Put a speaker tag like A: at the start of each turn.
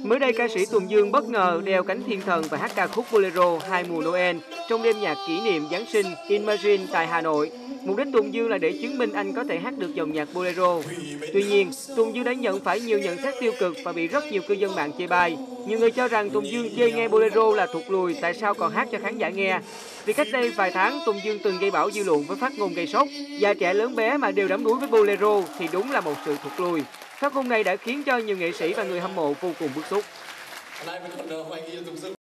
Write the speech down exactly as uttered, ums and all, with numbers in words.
A: Mới đây, ca sĩ Tùng Dương bất ngờ đeo cánh thiên thần và hát ca khúc Bolero Hai mùa Noel trong đêm nhạc kỷ niệm Giáng sinh Imagine tại Hà Nội. Mục đích Tùng Dương là để chứng minh anh có thể hát được dòng nhạc Bolero. Tuy nhiên, Tùng Dương đã nhận phải nhiều nhận xét tiêu cực và bị rất nhiều cư dân mạng chê bai. Nhiều người cho rằng Tùng Dương chê nghe Bolero là thụt lùi, tại sao còn hát cho khán giả nghe. Vì cách đây vài tháng, Tùng Dương từng gây bão dư luận với phát ngôn gây sốc. Già trẻ lớn bé mà đều đắm đuối với Bolero thì đúng là một sự thụt lùi. Phát ngôn này đã khiến cho nhiều nghệ sĩ và người hâm mộ vô cùng bức xúc.